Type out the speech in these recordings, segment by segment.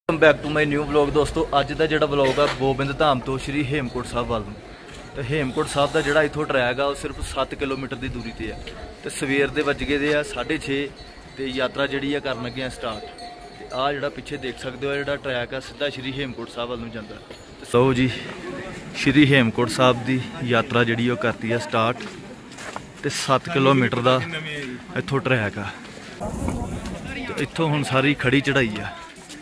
Welcome back to my new vlog. ਦੋਸਤੋ ਅੱਜ ਦਾ ਜਿਹੜਾ ਵਲੌਗ ਆ ਗੋਬਿੰਦ ਧਾਮ ਤੋਂ ਸ਼੍ਰੀ ਹੇਮਕੁੰਟ ਸਾਹਿਬ ਵੱਲ ਨੂੰ। ਤੇ ਹੇਮਕੁੰਟ ਸਾਹਿਬ ਦਾ ਜਿਹੜਾ ਇੱਥੋਂ ਟਰੈਕ ਆ ਉਹ ਸਿਰਫ 7 ਕਿਲੋਮੀਟਰ ਦੀ ਦੂਰੀ ਤੇ ਆ। ਤੇ ਸਵੇਰ ਦੇ ਵੱਜ ਗਏ ਦੇ ਆ 6:30 ਤੇ ਯਾਤਰਾ ਜਿਹੜੀ ਆ ਕਰਨ ਲੱਗੇ ਆ ਸਟਾਰਟ। ਤੇ ਆ ਜਿਹੜਾ ਪਿੱਛੇ ਦੇਖ ਸਕਦੇ ਹੋ ਜਿਹੜਾ ਟਰੈਕ ਆ ਸਿੱਧਾ ਸ਼੍ਰੀ ਹੇਮਕੁੰਟ ਸਾਹਿਬ ਵੱਲ ਨੂੰ ਜਾਂਦਾ। ਤੇ ਸੋ ਜੀ ਸ਼੍ਰੀ ਹੇਮਕੁੰਟ ਸਾਹਿਬ ਦੀ ਯਾਤਰਾ ਜਿਹੜੀ ਉਹ ਕਰਤੀ ਆ ਸਟਾਰਟ। ਤੇ 7 ਕਿਲੋਮੀਟਰ ਦਾ ਇੱਥੋਂ ਟਰੈਕ ਆ। ਤੇ ਇੱਥੋਂ ਹੁਣ ਸਾਰੀ ਖੜੀ ਚੜਾਈ ਆ।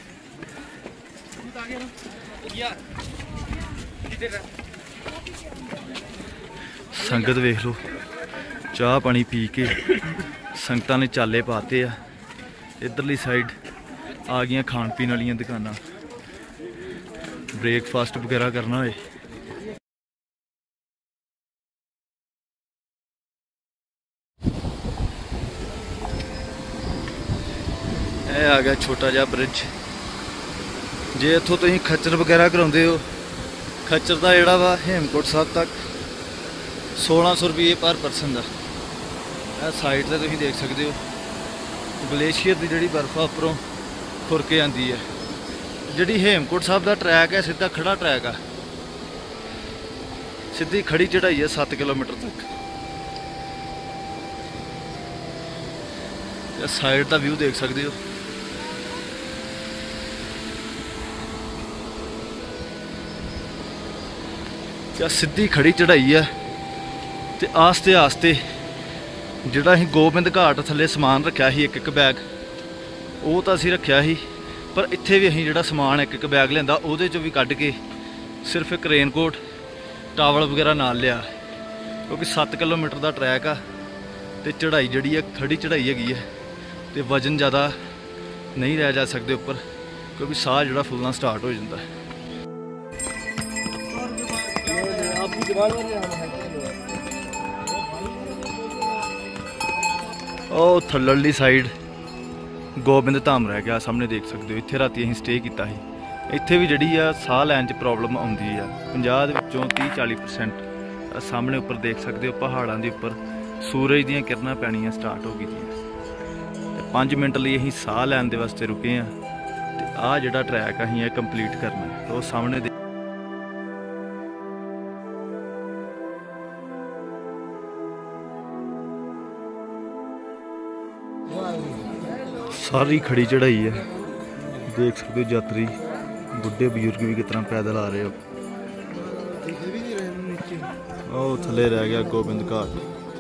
संगत वेख लो चाह पानी पी के संगतां ने चाले पाते आ। इधरली साइड आ गई खान पीन वाली दुकाना, ब्रेकफास्ट वगैरह करना होए आ गया छोटा जा ब्रिज। जे इत्थों तुसीं खच्चर वगैरह कराउंदे हो, खच्चर का जोड़ा वा हेमकुंट साहब तक 1600 रुपये पर परसन का। साइड से तुसीं देख सकते हो ग्लेशियर की जिहड़ी बर्फ आ उपरों खुर के आती है। जिहड़ी हेमकुंट साहब का ट्रैक है सीधा खड़ा ट्रैक आ, सीधी खड़ी चढ़ाई है 7 किलोमीटर तक। साइड का व्यू देख सकते हो। सीधी खड़ी चढ़ाई है। तो आस्ते आस्ते जिहड़ा असीं गोबिंद घाट थल्ले समान रखिया ही एक बैग वो तो असीं रखिया ही, पर इत्थे भी असीं जिहड़ा समान एक बैग लिआंदा उहदे चों भी कढ के सिर्फ एक रेनकोट टावल वगैरह नाल लिया, क्योंकि 7 किलोमीटर का ट्रैक आ। तो चढ़ाई जिहड़ी है खड़ी चढ़ाई हैगी है। तो वजन ज़्यादा नहीं लै जा सकते उपर, क्योंकि साह जिहड़ा फुलना स्टार्ट हो जाता है। ਉਹ ਥੱਲੜੀ ਸਾਈਡ ਗੋਬਿੰਦ ਧਾਮ ਰਹਿ ਗਿਆ ਸਾਹਮਣੇ ਦੇਖ ਸਕਦੇ ਹੋ। ਇੱਥੇ ਰਾਤੀ ਅਸੀਂ ਸਟੇ ਕੀਤਾ ਸੀ। ਇੱਥੇ ਵੀ ਜਿਹੜੀ ਆ ਸਾਹ ਲੈਣ 'ਚ ਪ੍ਰੋਬਲਮ ਆਉਂਦੀ ਆ 50 ਦੇ ਵਿੱਚੋਂ 30-40%। ਸਾਹਮਣੇ ਉੱਪਰ ਦੇਖ ਸਕਦੇ ਹੋ ਪਹਾੜਾਂ ਦੇ ਉੱਪਰ ਸੂਰਜ ਦੀਆਂ ਕਿਰਨਾਂ ਪੈਣੀਆਂ ਸਟਾਰਟ ਹੋ ਗਈਆਂ। ਤੇ 5 ਮਿੰਟ ਲਈ ਅਸੀਂ ਸਾਹ ਲੈਣ ਦੇ ਵਾਸਤੇ ਰੁਕੇ ਆ। ਤੇ ਆਹ ਜਿਹੜਾ ਟਰੈਕ ਅਸੀਂ ਇਹ ਕੰਪਲੀਟ ਕਰਨਾ। ਤੇ ਉਹ ਸਾਹਮਣੇ सारी खड़ी चढ़ाई है। देख सकते हो यात्री बुढ़े बजुर्ग भी कितना पैदल आ रहे हो। और थले रह गया गोबिंद घाट।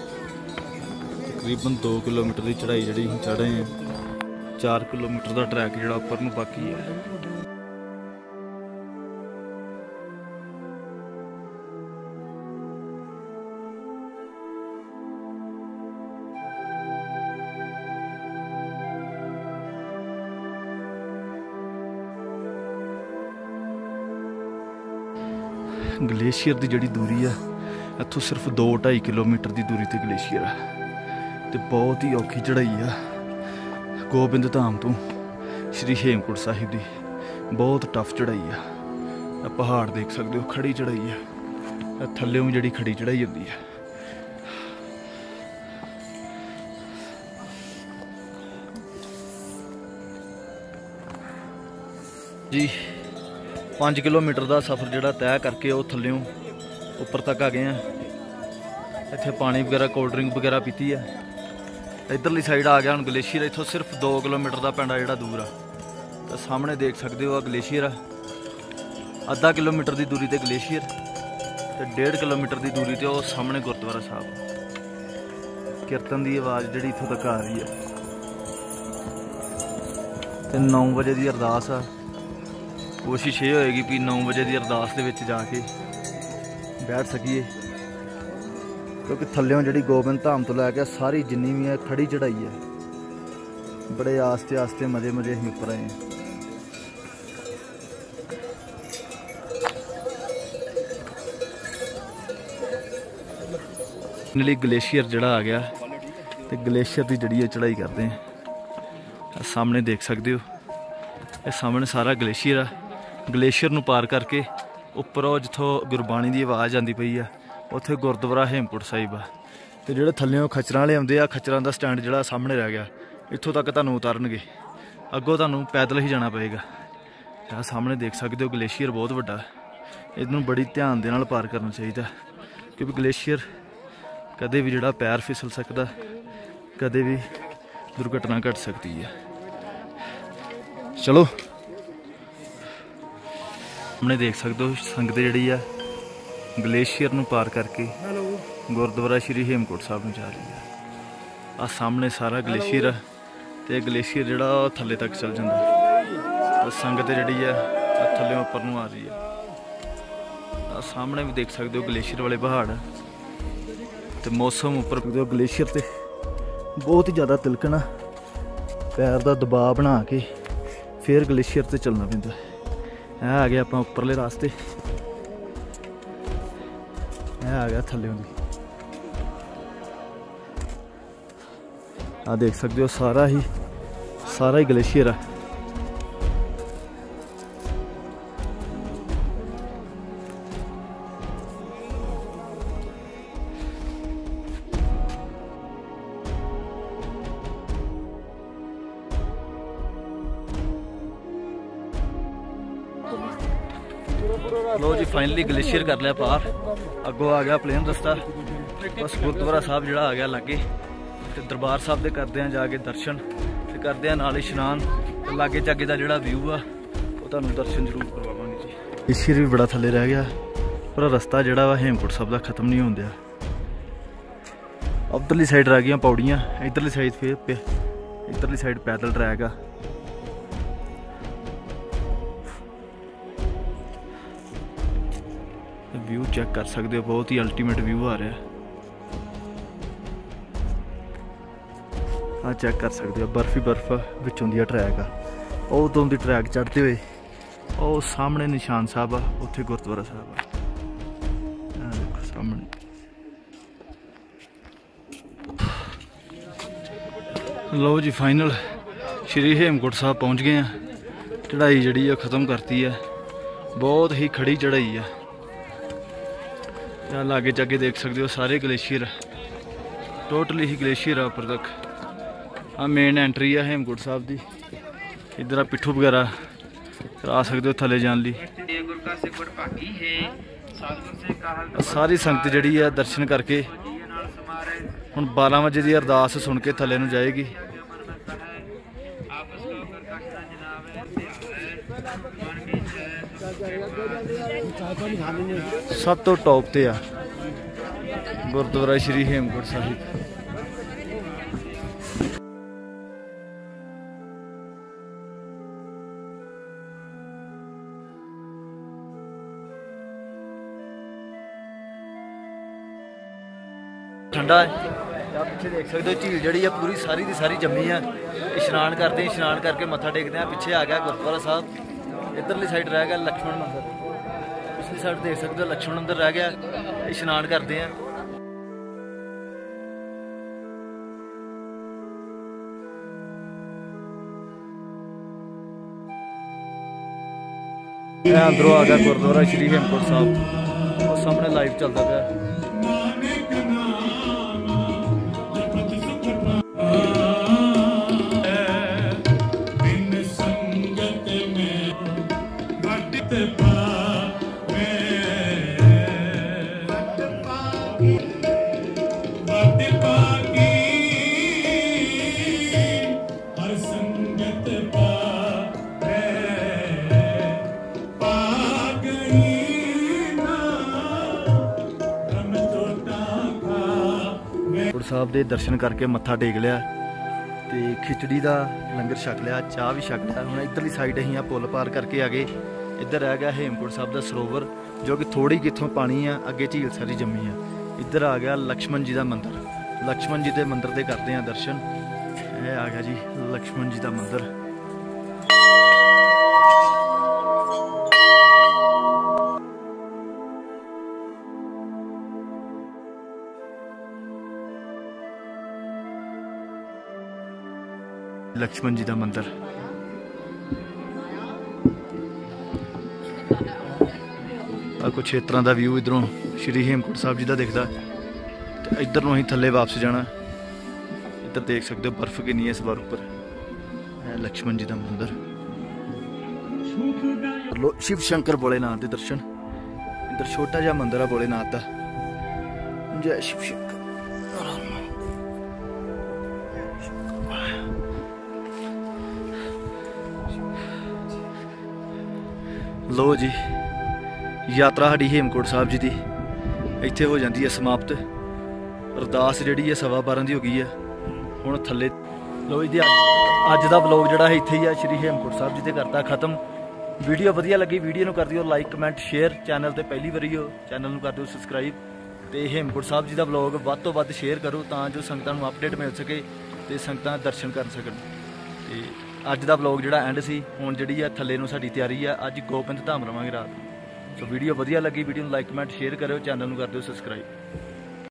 तकरीबन 2 किलोमीटर की चढ़ाई जी चढ़े हैं। 4 किलोमीटर का ट्रैक जो उपर नूं बाकी है। ग्लेशियर की जिहड़ी दूरी है इत्थों सिर्फ 2-2.5 किलोमीटर की दूरी पर ग्लेशियर है। तो बहुत ही औखी चढ़ाई है गोबिंद धाम तो श्री हेमकुंट साहिब की। बहुत टफ चढ़ाई है। पहाड़ देख सकते हो खड़ी चढ़ाई है। थल्ले जिहड़ी खड़ी चढ़ाई होती है। जी 5 किलोमीटर का सफ़र जोड़ा तय करके वो थल्लों उपर तक आ गए हैं। इत्थे पानी वगैरह कोल्ड ड्रिंक वगैरह पीती है। इधरली साइड आ गया हम ग्लेशियर। इत्थों सिर्फ 2 किलोमीटर का पिंड जोड़ा दूर आ। तो सामने देख सकते हो ग्लेशियर आ। आधा किलोमीटर की दूरी पर ग्लेशियर, तो 1.5 किलोमीटर की दूरी पर वो सामने गुरुद्वारा साहब। कीर्तन की आवाज़ जी इत्थों तक आ रही है। तो 9 बजे की अरदास आ। कोशिश ये होएगी कि 9 बजे की अरदास के विच जाके बैठ सकीए, क्योंकि थल्लों जी गोबिंद धाम तो लैके सारी जिन्नी भी है खड़ी चढ़ाई है। बड़े आस्ते आस्ते मजे मजे असीं उपर आए हैं। ग्लेशियर जड़ा आ गया। तो ग्लेशियर की जी चढ़ाई करते हैं। सामने देख सकते हो ये सामने सारा ग्लेशियर आ। ग्लेशियर नूं पार करके उपर जिथों गुरबाणी की आवाज़ आती पई है उत्थे गुरुद्वारा हेमकुंट साहिब आ। तो जिहड़े थल्लों खच्चरां वाले आउंदे आ, खच्चरां दा स्टैंड जिहड़ा सामने रह गया, इत्थों तक तुहानूं उतारनगे। अगों तुहानूं पैदल ही जाना पएगा। ਆ ਸਾਹਮਣੇ ਦੇਖ ਸਕਦੇ ਹੋ ਗਲੇਸ਼ੀਅਰ ਬਹੁਤ ਵੱਡਾ, ਇਹਨੂੰ ਬੜੀ ਧਿਆਨ ਦੇ ਨਾਲ ਪਾਰ ਕਰਨਾ ਚਾਹੀਦਾ ਕਿਉਂਕਿ ਗਲੇਸ਼ੀਅਰ ਕਦੇ ਵੀ ਜਿਹੜਾ ਪੈਰ ਫਿਸਲ ਸਕਦਾ, ਕਦੇ ਵੀ ਦੁਰਘਟਨਾ ਘਟ ਸਕਦੀ ਹੈ। ਚਲੋ ਸਾਹਮਣੇ ਦੇਖ ਸਕਦੇ ਹੋ ਸੰਗਤ ਜਿਹੜੀ ਆ ਗਲੇਸ਼ੀਅਰ ਨੂੰ ਪਾਰ ਕਰਕੇ ਗੁਰਦੁਆਰਾ ਸ਼੍ਰੀ ਹੇਮਕੁੰਟ ਸਾਹਿਬ ਨੂੰ ਜਾ ਰਹੀ ਹੈ। ਆ ਸਾਹਮਣੇ ਸਾਰਾ ਗਲੇਸ਼ੀਅਰ ਆ ਤੇ ਗਲੇਸ਼ੀਅਰ ਜਿਹੜਾ ਥੱਲੇ ਤੱਕ ਚੱਲ ਜਾਂਦਾ। ਸੰਗਤ ਜਿਹੜੀ ਆ ਥੱਲੇ ਉੱਪਰ ਨੂੰ ਆ ਰਹੀ ਹੈ। ਆ ਸਾਹਮਣੇ ਵੀ ਦੇਖ ਸਕਦੇ ਹੋ ਗਲੇਸ਼ੀਅਰ ਵਾਲੇ ਪਹਾੜ ਤੇ ਮੌਸਮ ਉੱਪਰ ਗਲੇਸ਼ੀਅਰ ਤੇ ਬਹੁਤ ਹੀ ਜ਼ਿਆਦਾ ਤਿਲਕਣਾ, ਪੈਰ ਦਾ ਦਬਾਅ ਬਣਾ ਕੇ ਫਿਰ ਗਲੇਸ਼ੀਅਰ ਤੇ ਚੱਲਣਾ ਪੈਂਦਾ। ਇਹ ਆ ਗਿਆ ਆਪਾਂ ਉੱਪਰਲੇ ਰਾਸਤੇ, ਇਹ ਆ ਗਿਆ ਥੱਲੇ ਦੀ। ਆ ਦੇਖ ਸਕਦੇ ਹੋ ਸਾਰਾ ਹੀ ਗਲੇਸ਼ੀਅਰ ਆ। लो जी फाइनली ग्लेशियर कर लिया पार, अगों आ गया प्लेन रस्ता। बस गुरुद्वारा साहब जिहड़ा आ गया लागे ते दरबार साहब दे करदे आ जाके दर्शन ते करदे आ नाल इशनान ते लागे जागे दा जिहड़ा व्यू आ वो तुहानूं दर्शन जरूर करवावांगे जी। ग्लेशियर भी बड़ा थल्ले रह गया पर रस्ता जिहड़ा वा हेमकुंट साहब दा खत्म नहीं होंदा। उधरली साइड रह गई पौड़ियां, इधरली साइड फिर इधरली साइड पैदल ट्रैक आ। व्यू चेक कर सकते हो, बहुत ही अल्टीमेट व्यू आ रहा है। आ चेक कर सकते हो बर्फ ही बर्फ विचों दी ट्रैक आ। उतों दी ट्रैक चढ़ते हुए और सामने निशान साहब आ, उत्थे गुरुद्वारा साहब आ। देखो सामने लो जी फाइनल श्री हेमकुंट साहब पहुँच गए हैं। चढ़ाई जी खत्म करती है, बहुत ही खड़ी चढ़ाई है। लागे जाके देख सकते हो सारे ग्लेशियर, टोटली ही ग्लेशियर है उपर तक। आ मेन एंट्री है हेमकुंट साहब की। इधर पिट्ठू वगैरह करा सकते हो थले जाने ली। सारी संगत जी है दर्शन करके हुण 12 बजे की अरदास सुन के थले नूं जाएगी। सब तो टॉप ते आ गुरुद्वारा श्री हेमकुंट साहिब। ठंडा है, पीछे देख सकते हो झील जी है पूरी सारी की सारी जमी है। इशनान करते हैं, इशनान करके मत्था टेकते हैं। पिछे आ गया गुरुद्वारा साहब, इधरली साइड रह गया लक्ष्मण मंदिर, पिछली साइड देख सकते हो लक्ष्मण मंदिर रह गया। इशनान करते हैं। अंदरों आ गया गुरुद्वारा श्री हेमकुंट साहब और सामने लाइव चलता पाया। साहब के दर्शन करके मत्था टेक लिया ते खिचड़ी का लंगर छक लिया, चाह भी छक लिया। हम इधरली साइड अं पुल पार करके आ गए। इधर रह गया हेमकुंट साहब का सरोवर जो कि थोड़ी कितों पानी है, अगे झील सारी जमी है। इधर आ गया लक्ष्मण जी का मंदिर, लक्ष्मण जी के मंदिर के करते हैं दर्शन। यह आ गया जी लक्ष्मण जी का मंदिर। लक्ष्मण जी का मंदिर कुछ क्षेत्रों का व्यू इधरों श्री हेमकुंट साहब जी का दिखता। इधर नूं असीं थल्ले वापस जाना। इधर देख सकते हो बर्फ कितनी है इस बार उपर। लक्ष्मण जी का मंदिर। लो शिव शंकर भोलेनाथ के दर्शन। इधर छोटा जा मंदिर है भोलेनाथ का। जय शिव शंकर। लो जी यात्रा साडी हेमकुंट साहब जी की इत्थे हो जाती है समाप्त। अरदास जिहड़ी है 12:15 की हो गई है। हुण थल्ले लो जी अज दा व्लॉग जिहड़ा है इत्थे ही है श्री हेमकुंट साहब जी ते करता खत्म। वीडियो वधिया लगी वीडियो नूं कर दिओ लाइक कमेंट शेयर। चैनल ते पहली बारी हो चैनल नूं कर दिओ सबसक्राइब। ते हेमकुंट साहब जी दा व्लॉग वध तों वध शेयर करो तां जो संगतां नूं अपडेट मिल सके ते संगतां दर्शन कर सकन। ते अज दा व्लॉग जिहड़ा एंड सी। हुण जिहड़ी है थल्ले नूं साडी तैयारी है अज गोबिंद धाम रवांगे रात। सो वीडियो वधिया लगी वीडियो नूं लाइक कमेंट शेयर करो चैनल नूं कर दिओ सबसक्राइब।